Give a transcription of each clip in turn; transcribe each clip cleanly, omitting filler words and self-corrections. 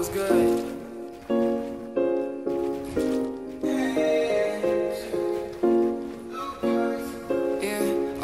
what's good? Yeah,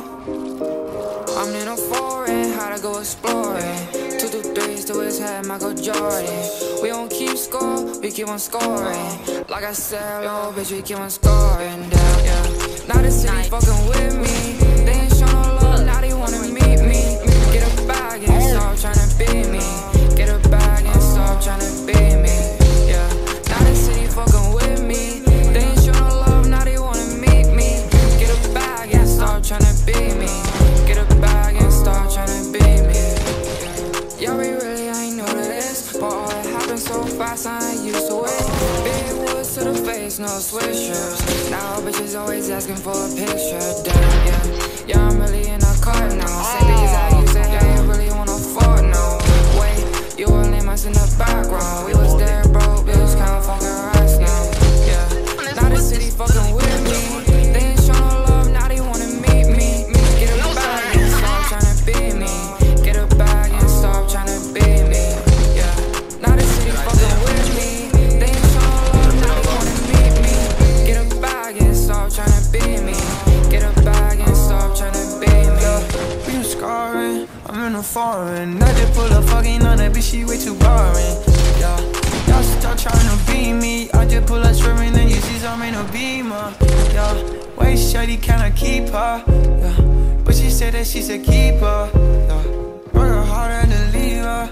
oh, I'm in a foreign, how to go exploring. 2 to 3s to his head, Michael Jordan. We don't keep score, we keep on scoring. Like I said, little bitch, we keep on scoring down, yeah. Now the city fucking with me. They ain't show no love, now they wanna meet me. Get a bag and stop tryna beat me. Get a bag and stop tryna beat me, yeah. Now the city fucking with me. They ain't show no love, now they wanna meet me. Get a bag and stop tryna beat me. Get a bag and stop tryna beat me, yeah. Y'all be really, I ain't new to this, but all it happened so fast, I ain't used to it. Big woods to the face, no swishers. Now bitches always asking for a picture, damn, yeah. Yeah, I'm really in a car now. Say because I used to hate, I really wanna fuck now. Wait, you were lame us in the background. We was there, bro, we was kinda fucking rats now, yeah. Now the city fucking with me. They ain't show no love, now they wanna meet me. Get a bag and stop tryna beat me. Get a bag and stop tryna beat me, yeah. Now the city fucking with me. They ain't show no love, now they wanna meet me. Get a bag and stop tryna beat me. Get a bag and stop tryna beat me. We been scarring, I'm in a foreign. I just pull a fucking on that bitch, she way too boring. Yeah, y'all start trying to beat me. I just pull a swerving and you see some in a beamer. Yeah, way shady, can I keep her? Yeah, but she said that she's a keeper. Yeah, work her harder than leave her.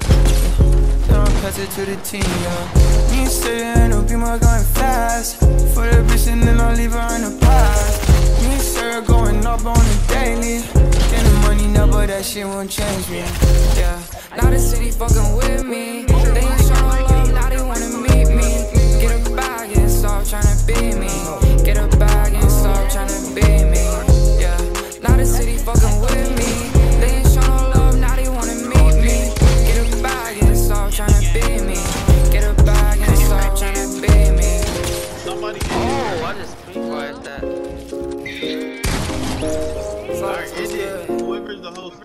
Then I'll pass it to the team, yeah. Me and Sarah in a beamer going fast. For the bitch and then I'll leave her in the past. Me and Sarah going up on the daily. Getting money now, but that shit won't change me, yeah. Now the city fucking with me. They ain't show no love, now they wanna meet me. Get a bag and stop tryna beat me. Get a bag and stop tryna beat me, yeah. Now the city fucking with me. They ain't show no love, now they wanna meet me. Get a bag and stop tryna beat me. Get a bag and stop tryna beat me. Oh, I just pre-fired that. Sorry, it's good. Whoever's the host.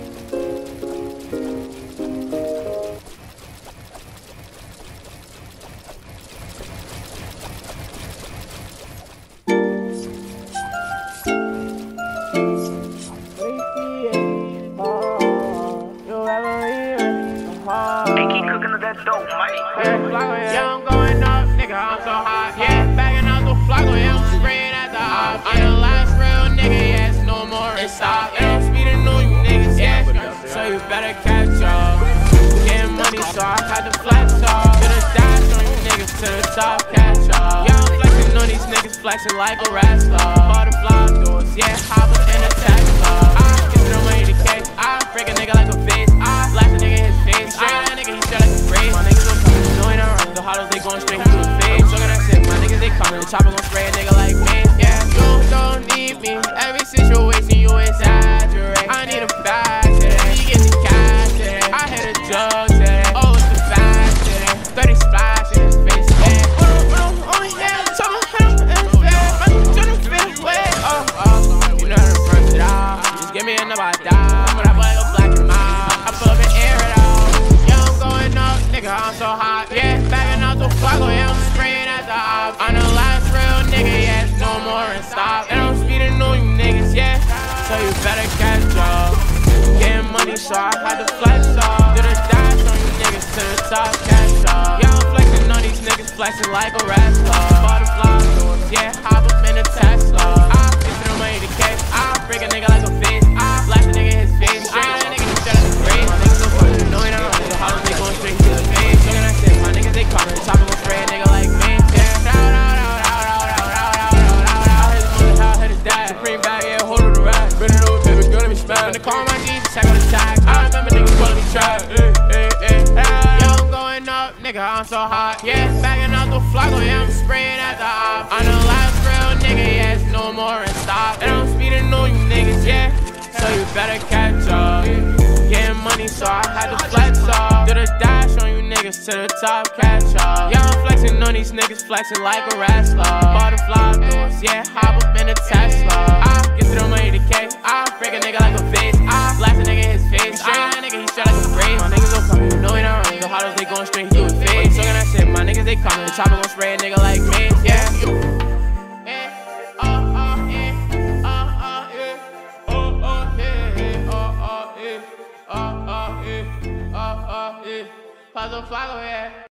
Yeah, I'm going up, nigga, I'm so hot. Yeah, bagging out the flock, yeah, I'm spraying at the op. I'm the last real nigga, yes, no more and stop. And I'm speeding on you niggas, yeah, so you better catch up. Getting money, so I had to flex up. To the dash on you niggas, to the top, catch up. Yeah, I'm flexing on these niggas, flexing like a wrestler. Butterfly doors, yeah, hop up in a Tesla. I get to the money to cake, I break a nigga like a vase. I blast a nigga in his face, that nigga, he shot like a brace. My niggas don't come in, knowing I run. The hollows, they going straight to the face. Look at that shit, my niggas, they coming. The chopper gon' spray a nigga like me, yeah. You don't need me, every situation you exaggerate. I need a bag today, you get the cash today. I hit a jug today, oh, it's the fast today. 30 splash in his face, yeah. Oh, yeah, tell him in his face. I'm tryna feel away, you know how to brush it out. Just give me another die, but I boy go black him out. I pull up and air it out. Yeah, I'm going up, nigga, I'm so hot, yeah. Bagging out the flago, yeah, I'm spraying at the op. I'm the last real nigga, yes, no more and stop. And I'm speeding on you niggas, yeah, so you better catch up. Getting money, so I had to flex up. Do the dash on you niggas to the top, catch up. Yeah, I'm flexing on these niggas, flexing like a wrestler. Butterfly doors, yeah, hop up in a Tesla. I get to the money to catch, I break a nigga like a fish. I blast a nigga in his face, that nigga, he shut up the brain. My niggas don't fucking know it, I don't know the hollows, they going straight to the face. Look at that shit, my niggas, they coming. The chopper gon' spray a nigga like me, yeah. Out, hit his dad. Supreme bag, yeah, hold on the rack. Bend it over, baby, girl, let me smack. When they call my G's, check on the tag. I remember niggas calling me trap. Yeah, I'm going up, nigga, I'm so hot. Yeah, bagging out the flago, yeah, I'm spraying at the op. I'm the last real nigga, yes, no more and stop. And I'm speeding on you niggas, yeah, so you better catch up. Getting money, so I had to flex up. Do the dash on you niggas to the top, catch up. Yeah, I'm flexing on these niggas, flexing like a wrestler. Butterfly doors, yeah, hop up in a Tesla. I get to the money to cake, I break a nigga like a vase. I blast a nigga in his face, that nigga, he shot like a brace. My niggas don't fucking know it, I run. The hollows, they going straight to his face. chopper gon' spray a nigga like me, yeah. Paso flaco, yeah.